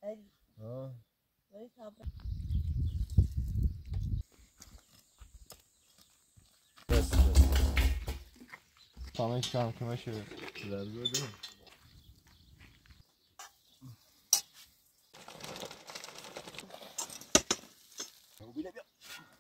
آه بس تمام کم کمشه لرزه بدیم بیا بیا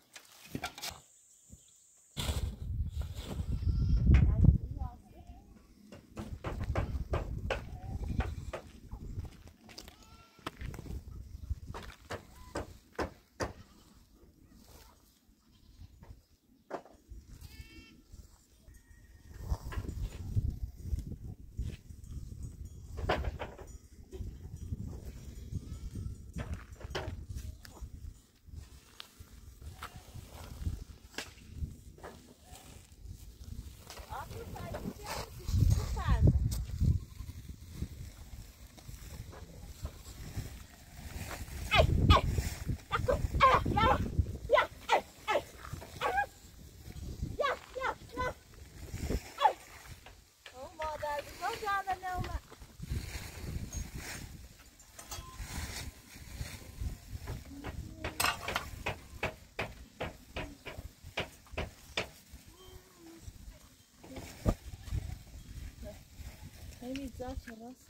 Güzel terası.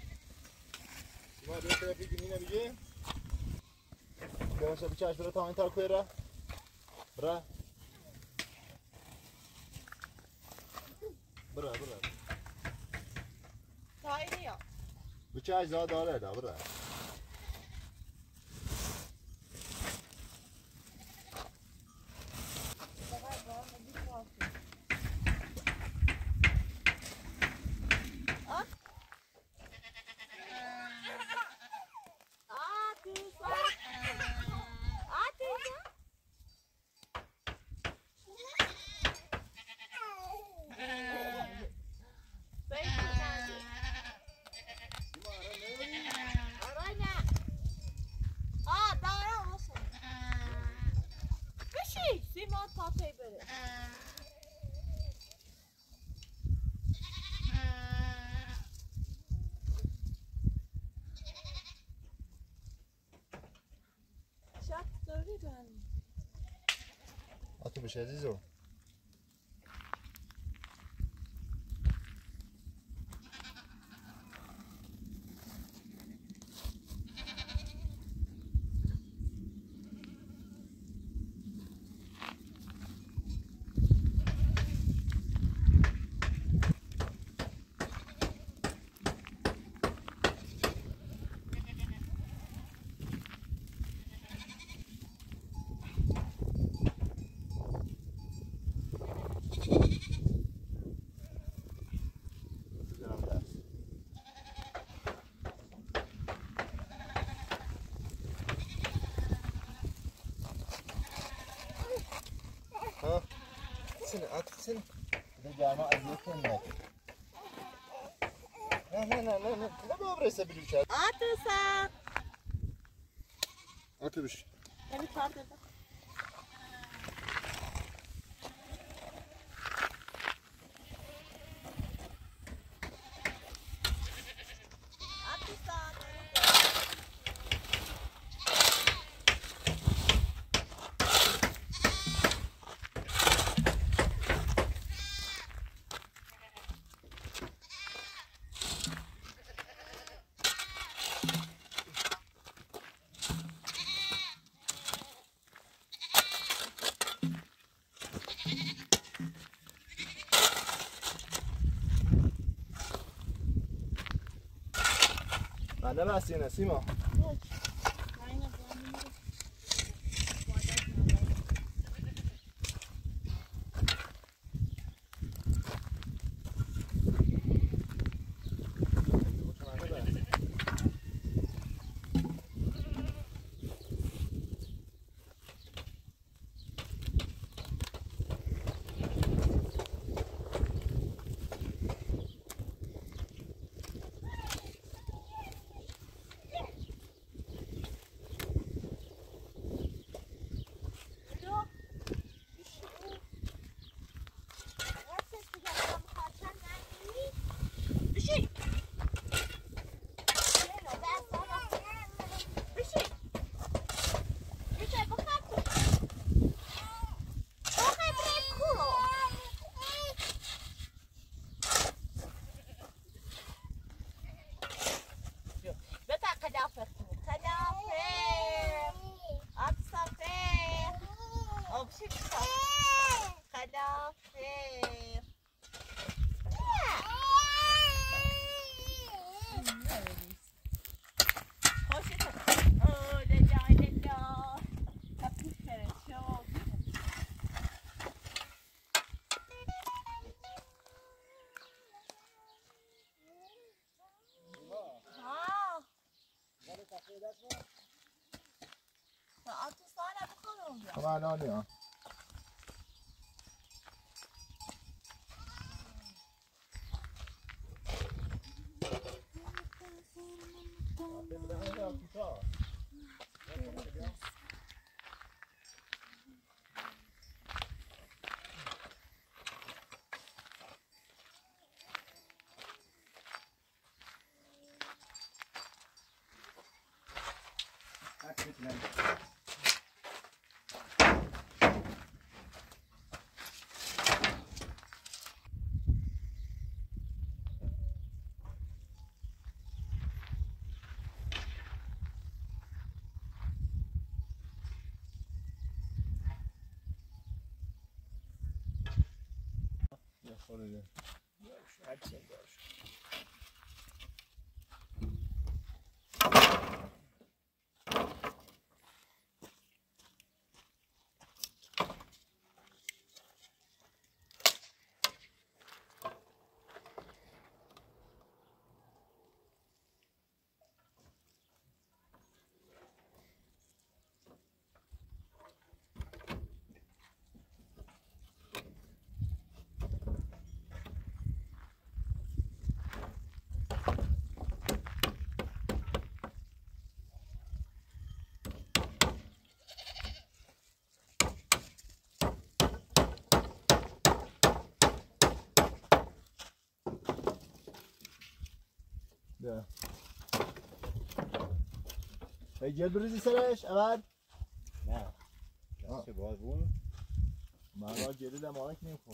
ما دو تا فکر نمیگه که باشه بچه‌اش برای تا این تا کویره برا برا برا Hayır ya. بچه‌اش زاد داره دا برا Simon tatayı böyle. Şart doğru ben. Atı bir şey değil o. Sen دجاجة أزيتين لك. لا ما بريسة بلوشات. Atısa. Atış. Beni tartı. بعد ما سينا سيما. ساعت ساعت بخورم خب الان یا خوره بیا جل بریزی سرش اول نه دست باز بون من باید جلی دمانک نمیخون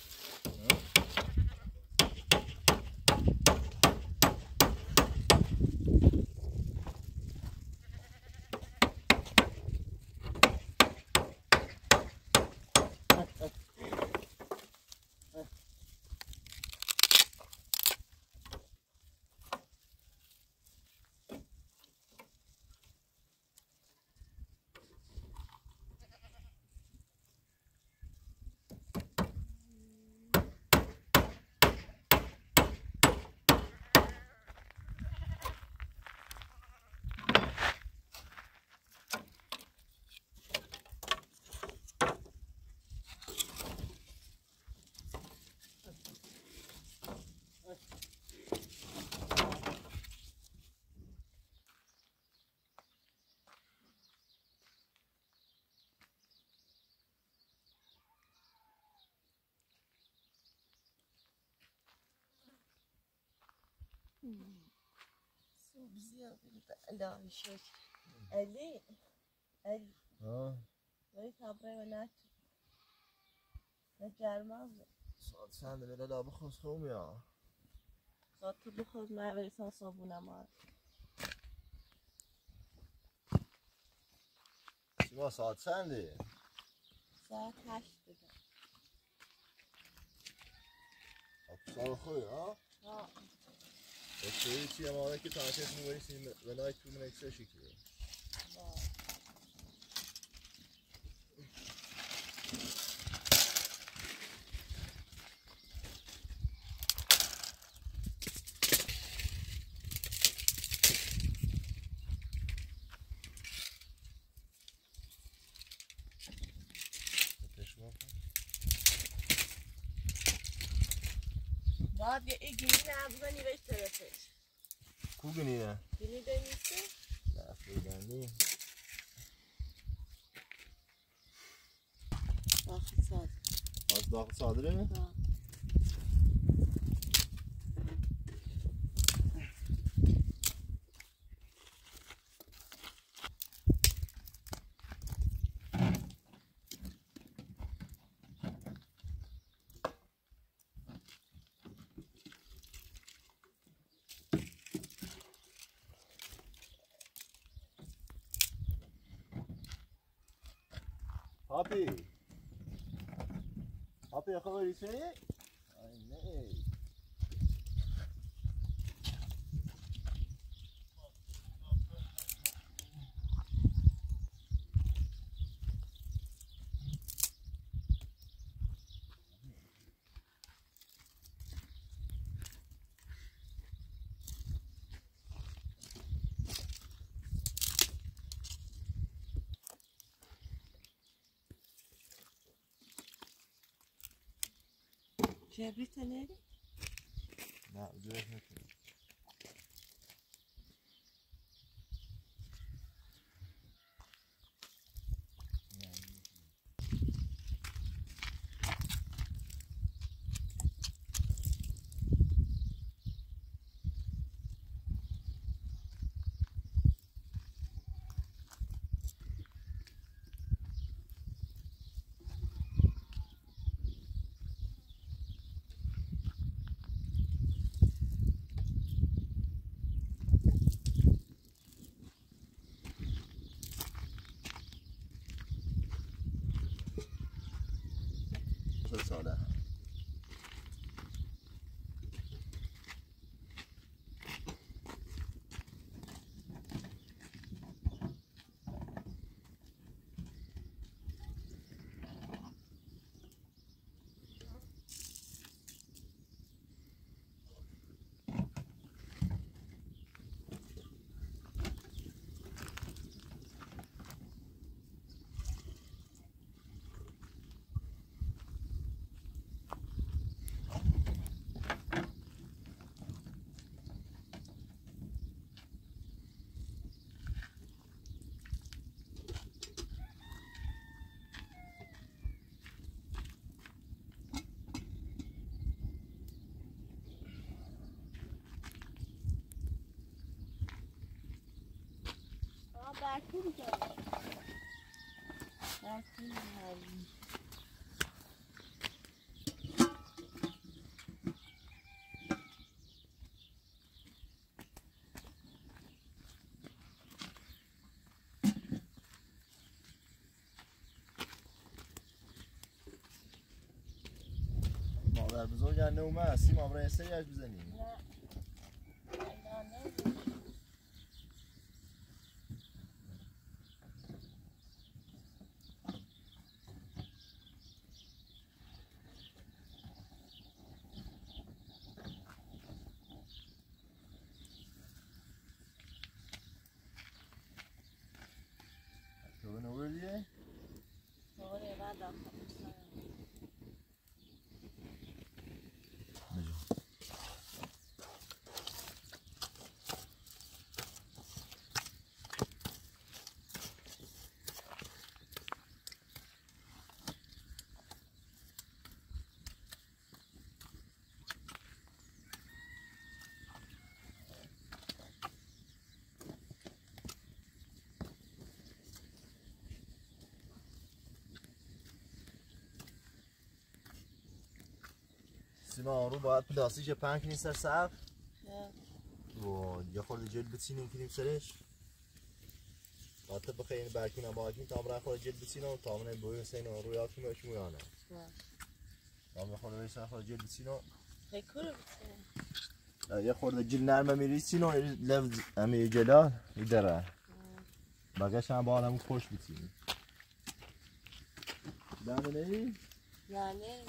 سبزی الهی شکر علی علی ولی تبره و نت نجرمه ساعت چنده میره لابه خوز خوم یا ساعت تو بخوز من وریسان صابونم ها سیما ساعت چنده؟ ساعت 8 بگم سال خوی ها؟ ها اکتری چیه ماده که تانشش میبریسیم و نایت تو من اکسه شکلیه باید یه ای گیرین هم بزنی بهش طرفش کو گنینه؟ گیرین نیسته؟ نه فیدنی داخل ساز از داخل صادره؟ ها Papi. Papi, how are you saying? I know. کبریت نری؟ نه جوش نکنی. ساله برکون داره برکون هرمی مادر بزرگ انده اومد هستیم آمرا یه سری اش بزنیم تو نوردیه؟ آره بعد آخر سیما رو باید پلاستیک پنگ کنی سر سقف نه و یه خورده جلد بچینیم کنیم سرش باید بخیه این برکون هم باید تا امرا خورده جلد بچینم و تا منه بوی حسین رو یاد کنیم باشیم ویانه تا خورده بایستن خورده جلد بچینم خیلی بسید یه خورده جلد نرمه میریسین و لفظ امی جلال ایداره بقیش هم باید همون خوش بچینیم دمه نهی؟ یعنی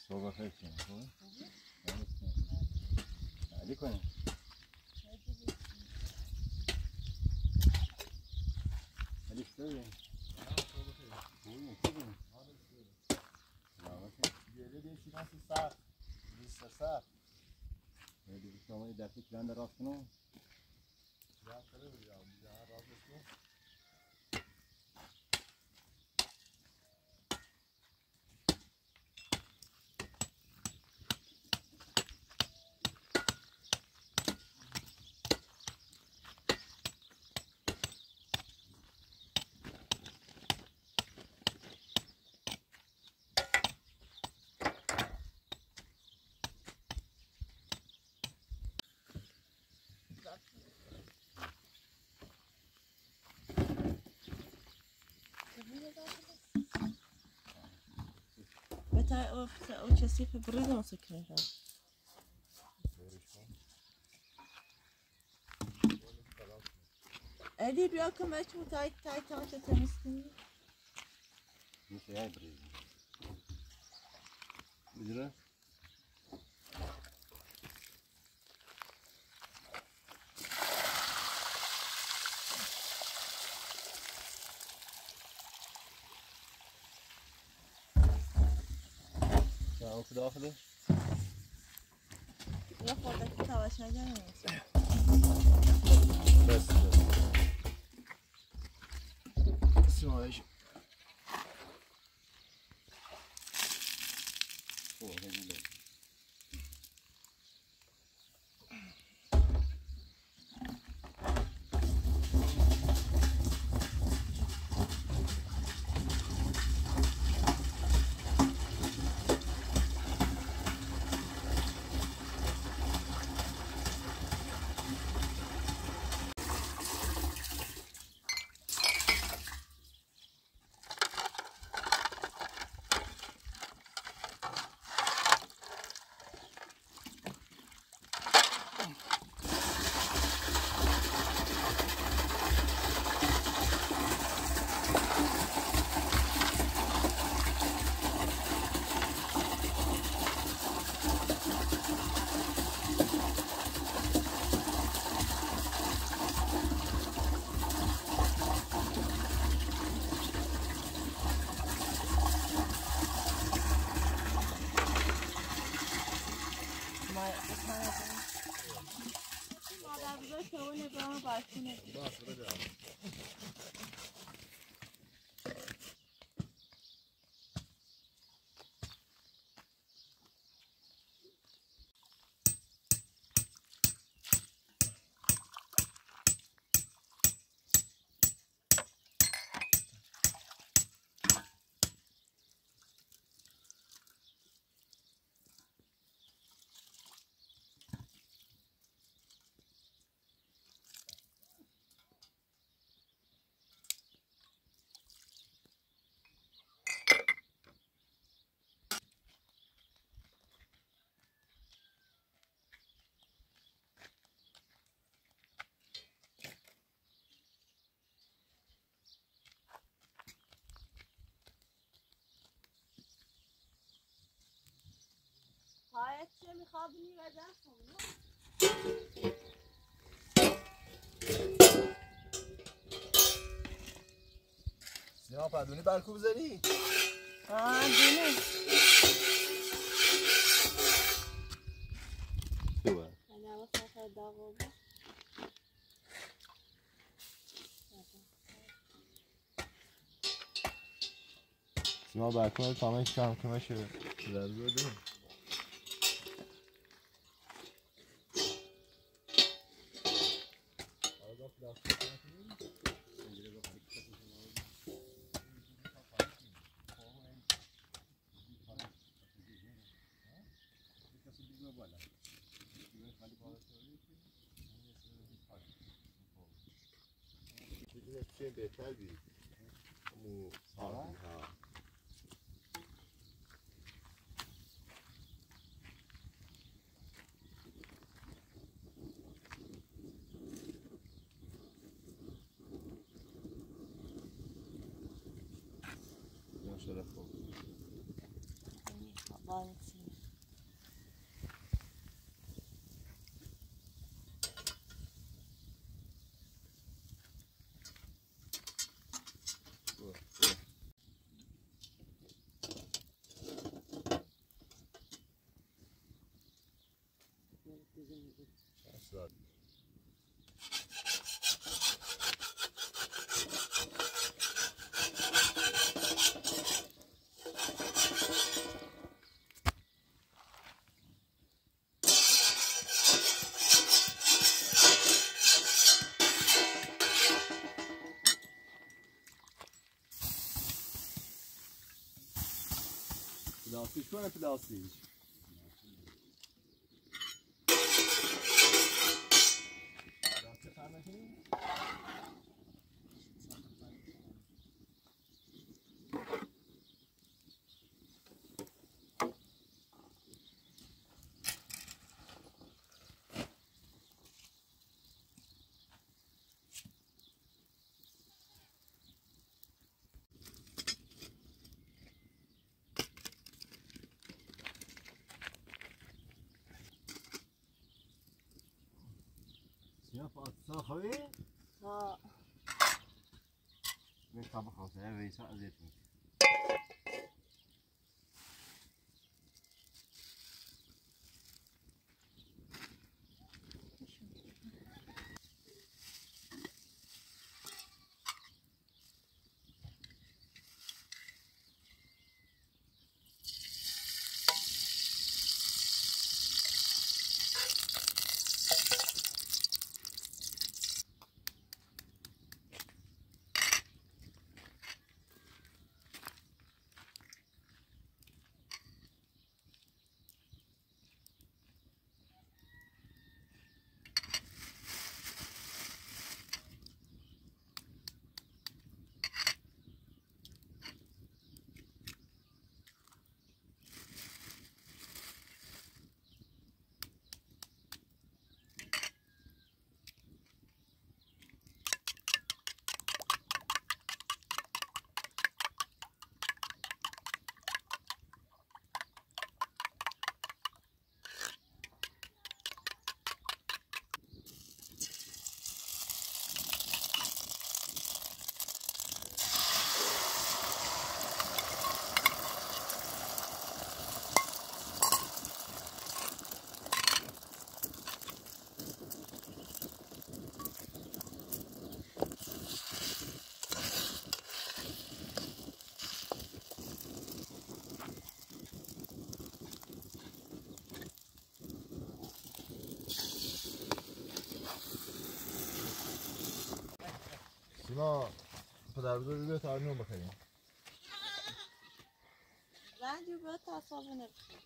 صبح خیلی کنیم علی کنیم علی شده شما دفعه کلند راست کنم متى او كثيف بريدون سكرها ادي بياكم اشو تاي تاي تمسكني میشه یه برید بجره او که داخله يا خودك تاواش نجاني بس اسمع ايش اوه هدی هاي چه میخوابونی و دستم سینا پدونی برکو بذاری؟ دونه خوبه انا وصلت داغوبه سینا برکو تمام کم کمشه ضرور بده چه بهتر بید مو آهن ها ماشاءالله خوب بالتي اصلا پلاستیک کنه پلاستیک یا فاطمه خوی ها من طبخ خاطر ویسا ازیت می سیما پدر بزرگ بیاد تارنون بخریم رنجو باید تا صابونه بخیر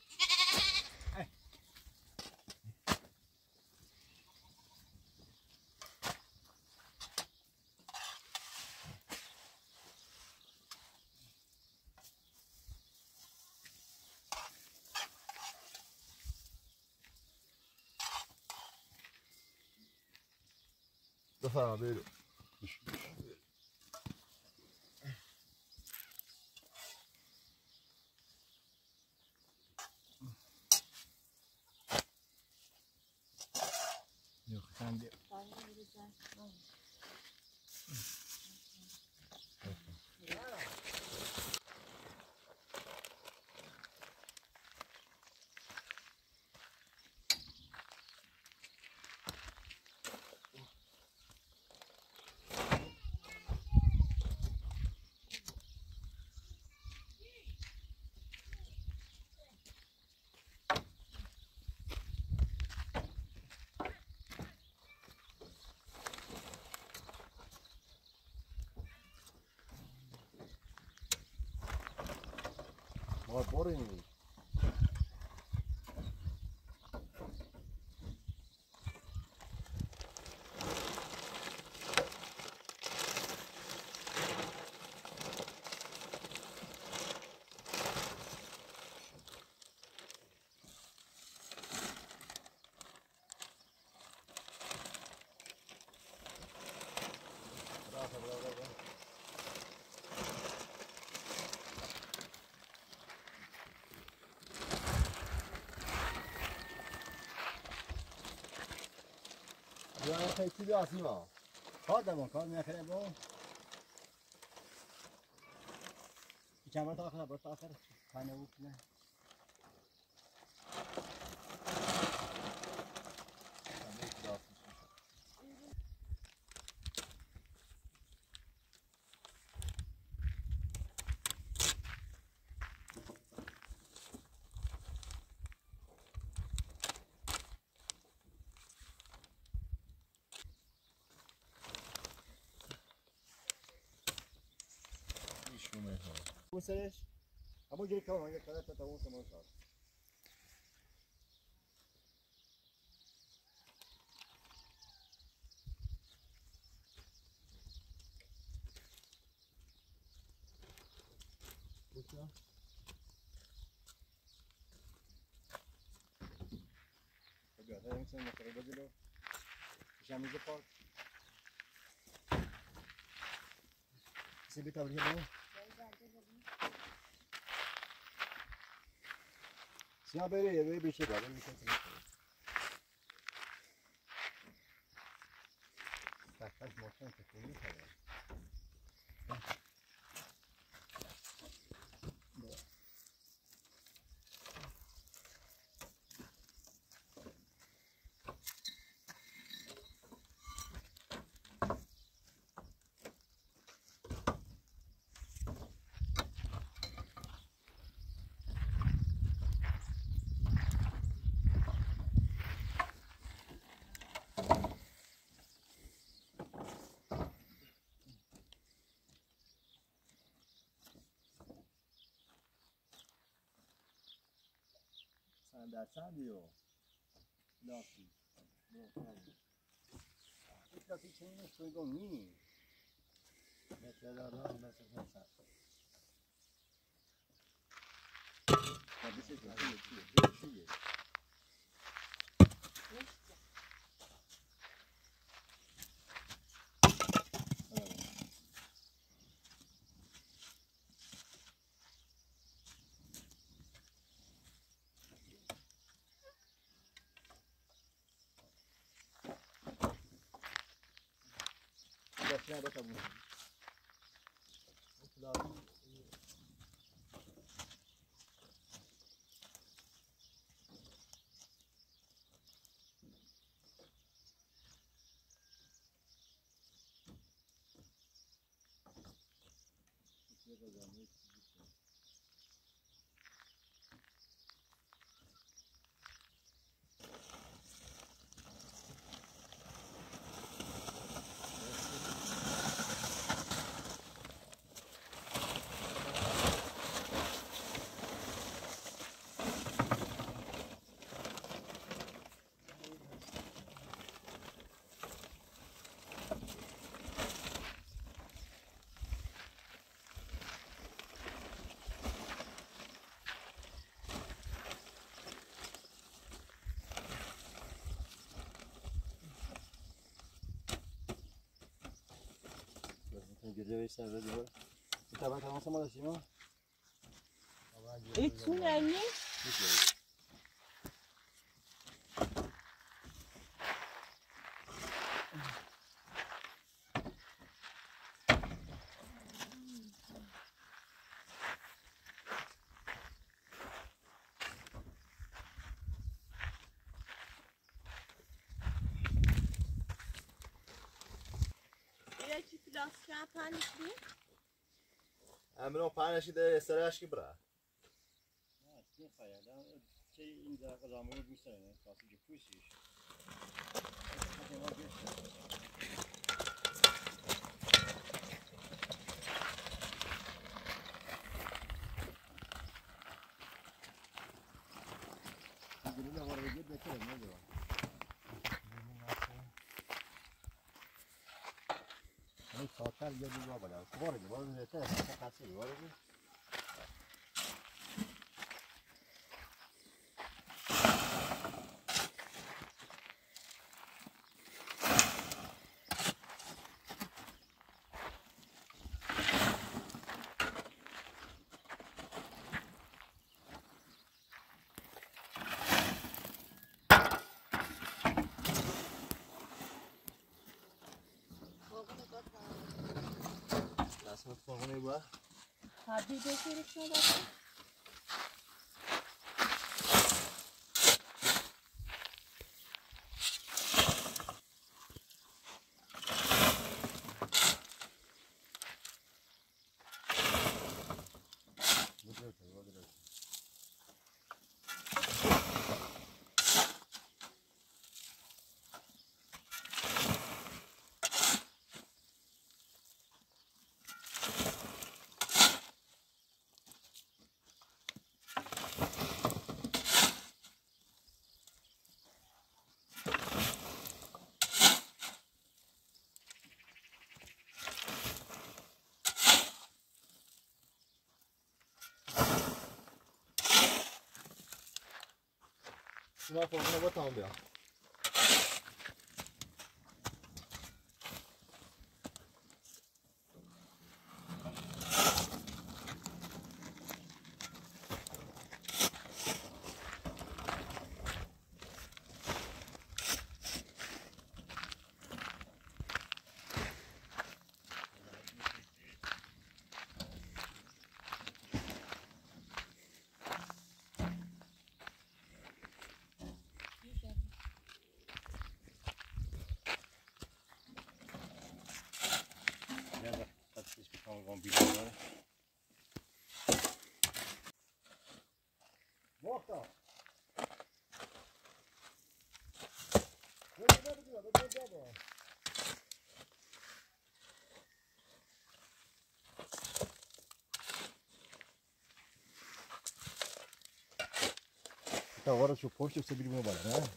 بفرما بیرو ما بریم یا خیلی بیاسی ما خودم کار میکنم با چند تا آخر برات آخر خانه بود نه اون سرش همون جوری که اون کار تا اون سمون شد هذا يمكن نقرب له جامي زفاف سيبي تابلي له سيا بيري يبي بيشي بعد يمكن تحتاج مكان تكوني كذا درصدیو لاسی لاسی چنین سویگو نی مثل دارم مثل مثل بسیار چیه نه بتا بود گریه سر بده طبعا تمام ما داشتیم ایتون یعنی امرو پنجی ده سرش کی برا؟ نه چی خیلی چه این در زمانی بیشتره نه کاسی جوشیش گلوله وارد جد نکرد نه این ساعتر یه دیگه بالا وارد نکرد خاصی وارد اسمت فرمونه با حبیب بسیارش نداشت سیما فرمونه با تمام بیا Volta! Então agora se eu for, eu sabia meu balão, né?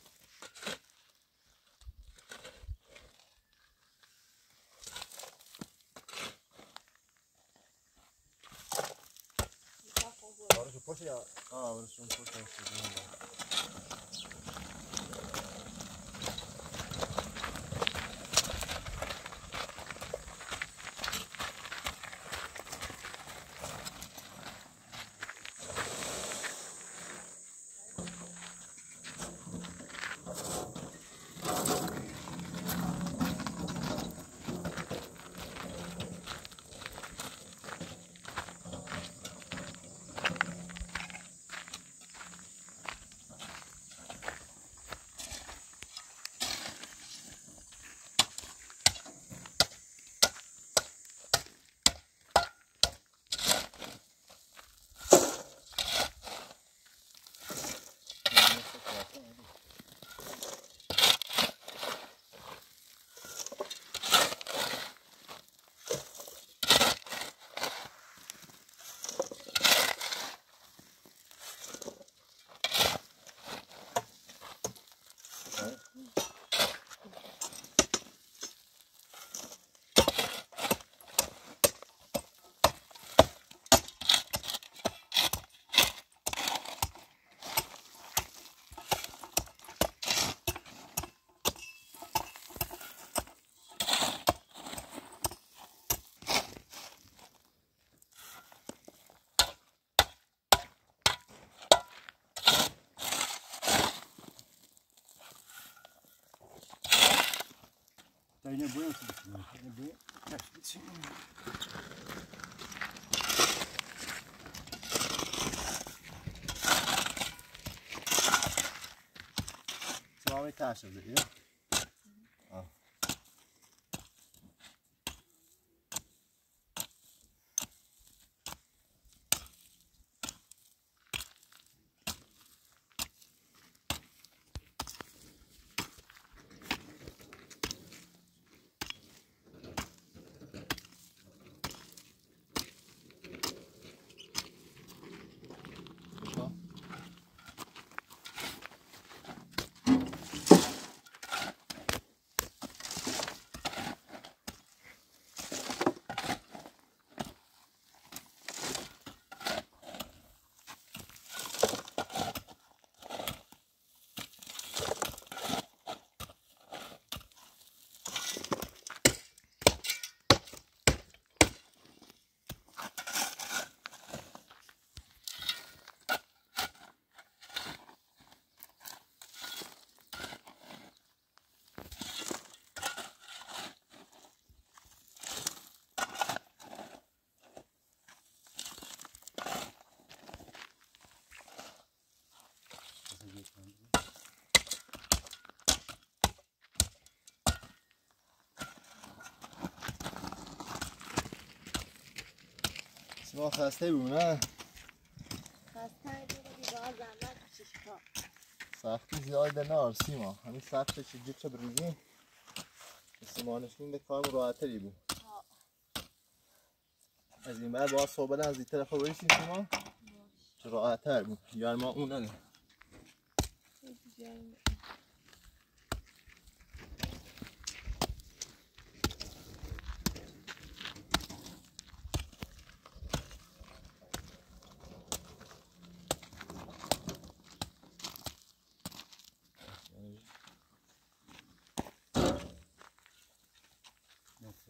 Agora se eu for, já. Ah, agora se eu for, já. To nie boję sobie, nie boję. Tak, nic. Co mamy kaszę, nie? O. سیما خسته بود نه؟ خسته بود دیگه زحمت کشید کار. سختی زیاد نه سیما همین سخته چه جیب چه بریزیم سیما نشین به کارم راحتری بود از این بعد باید صحبت از این طرف بریسیم سیما چه راحتر بود گرما اون نه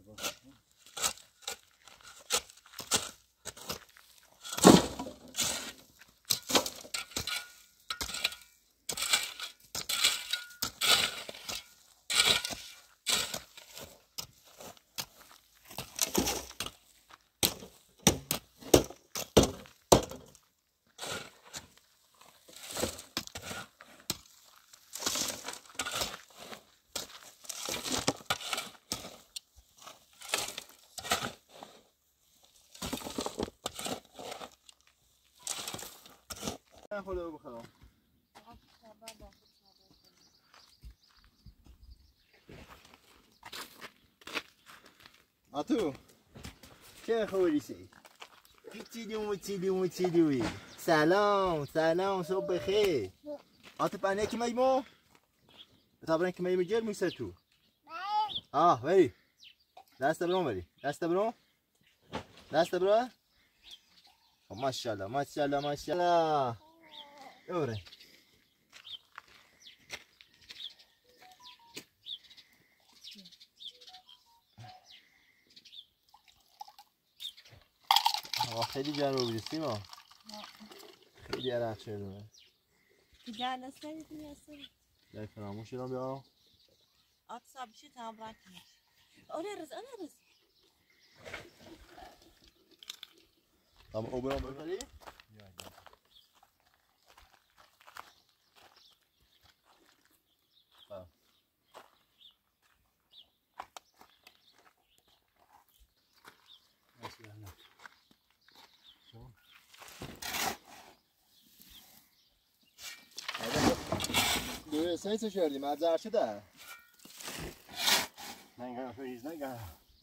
خدا بخدا آتو چه خوریسی؟ چیدی سلام صبح بخیر آتو پنه که میمو؟ بتابرن که میمو جر میسر تو وری دست برون وری دست برون ماشاءالله دوره خیلی جان رو بیستی ما خیلی عرق شده دیگر نستنی تو نیستنی در فراموش شدم بیا آت سابشی تمام رنگ کنی آره رز تمام اوبرام بکنی؟ سایت کردی مزرعه شده نگاه فریز نگاه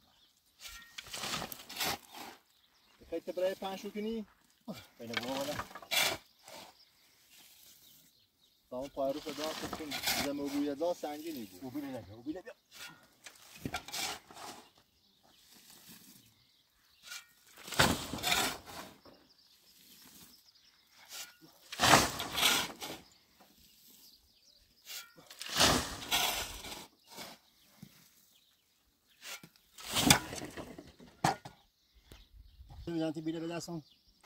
خیلی برای پنج کنی بینه بوده تمام پای رو صدا کن زمین بویدلا سنگینی بود اوبیله نگاه اوبیله بیا میدونم تی بیله به دستم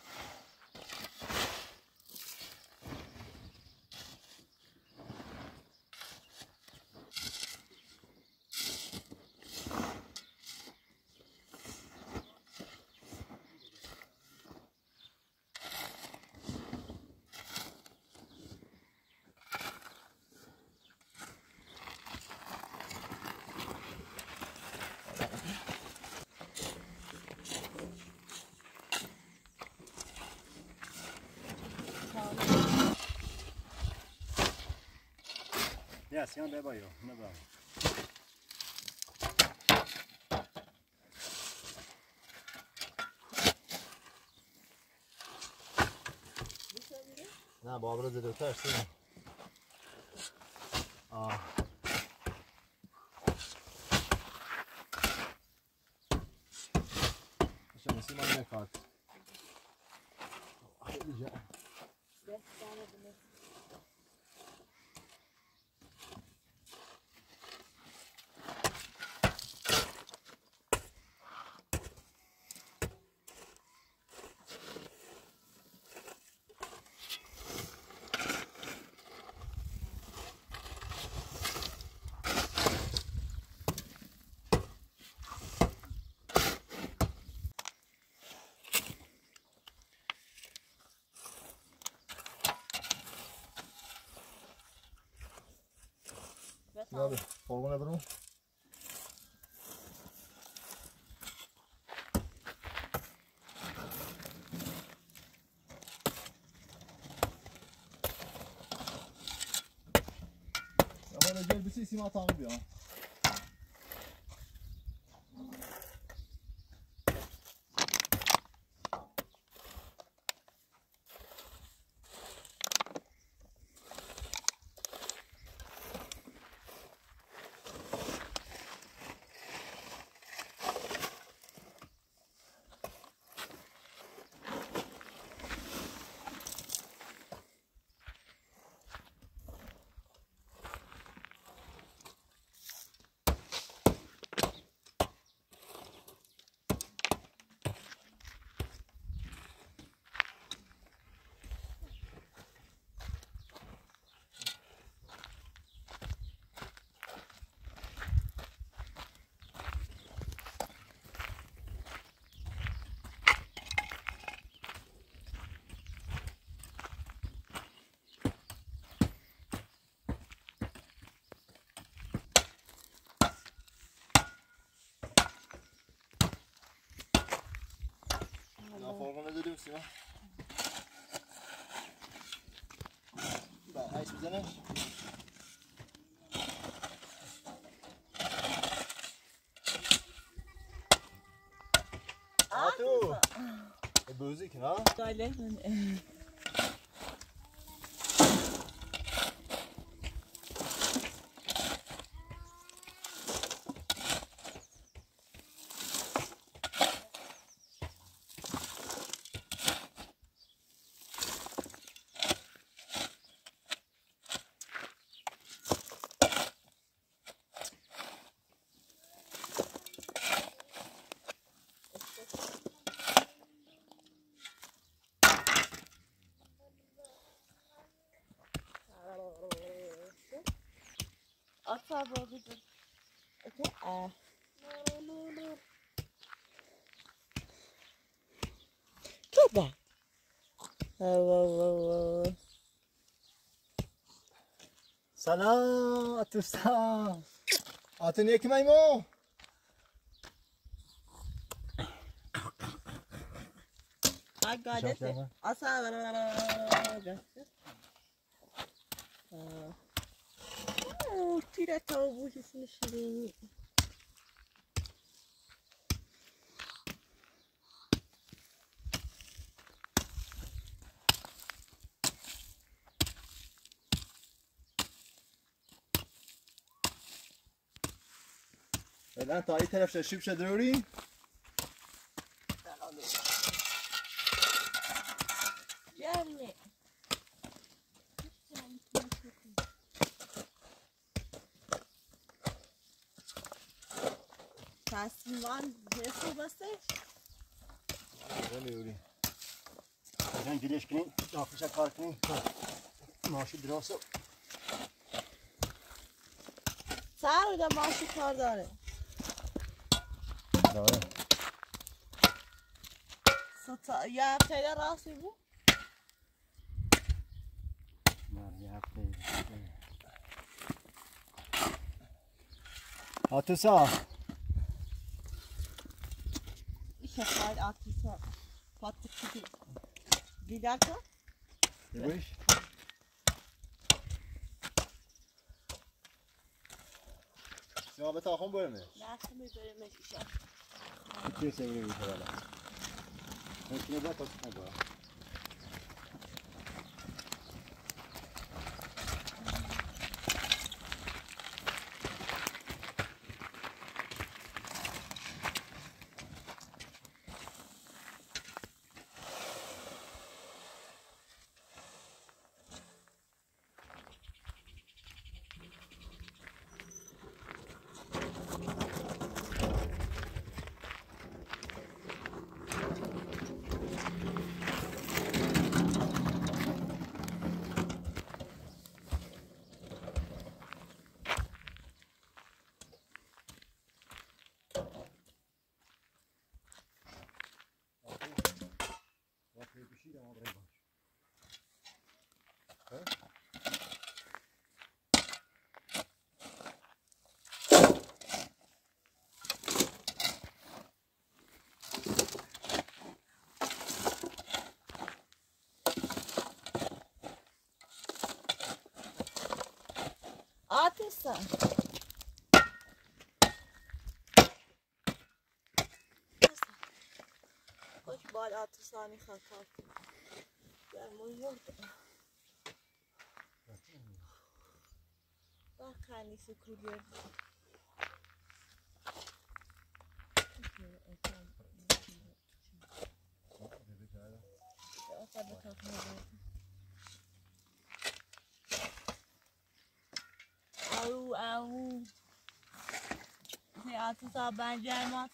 Ja, siamo bene io, ne bravo. نه بابرو زده دوتر سیم شما سیم هم نکات خیلی جا Abi, koluna bro. Ahora gel bir şey sima tamam ya. بسیار بله عیش بزنش آتو بوزی کن ها دایله Ata babudur. Okay. Toba. سلام دوستان آتون یکی میمو I got it. Asa. تیره تا بوشیسون شیرینی الان تا این طرف تشریف شد روری جمعه تصمیمان جسو بستش روری الان جلوش کنین داخلش کار کنین ماشی دراسه سر بوده ماشی کار داره یه هفته راستی بود نه یه هفته آتوسا ایشه خواهد آتیسا پاتو کدی بیدر کن بگویش سیما به تاخون برمش نه میبریمش ایشه چه سوری میشه بالا ممکنه با تو نگاه آتیسا خوش بال آتیسانی خطا گرمون بود بخنی سکولیر او آتیسا بنجر ما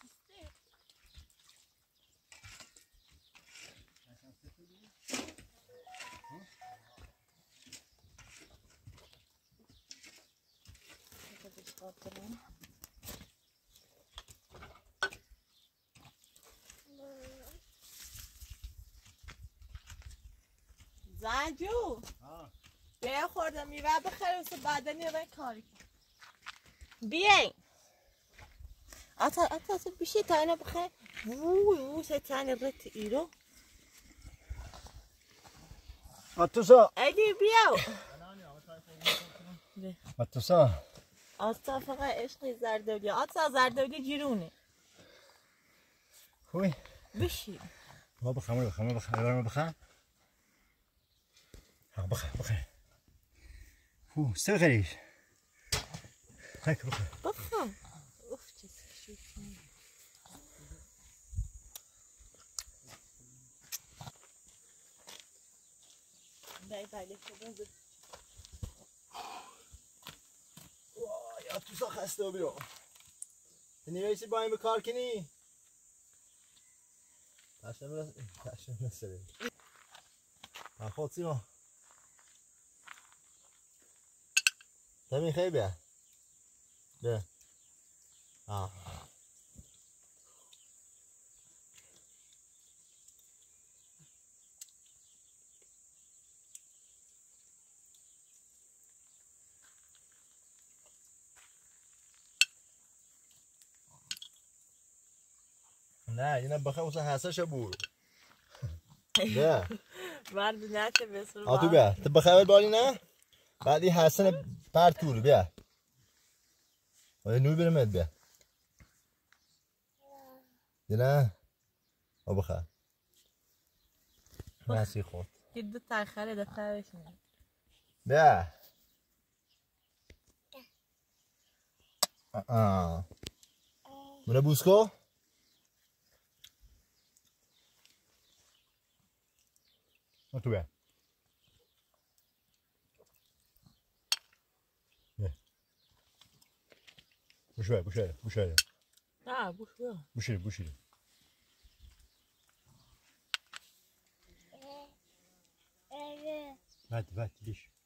زنجو بیا خوردم میوه بخیر و بعدا یه کاری کن بیاین اتا بیشی تا اینا بخیر ووی سه تانی رت ایرو اتوسا اگه بیاو اتوسا آستا فقط عشقی زردولی آستا زردولی جیرونه خوبی؟ بشی ما بخمر بخم بخم هو سر غریش هک بخم اوف چه سکشی بله شده وای اتوسا خسته و بیرو نویسی با این کار کنی تشنم نسره خود سیما تمین خیلی بیا بیا نه اینا بخواه مثلا حسش برو بیا مرد نشه بسر آتو بیا تو بخواه بالی نه بعدی حسن پرتور بیا نوی برمید بیا دینا او بخواه نسی خود که دو تاخره دفترش میاد بیا منو بوسکو اتو بیا بوشه نه بوش بیا بوشه بعد لیش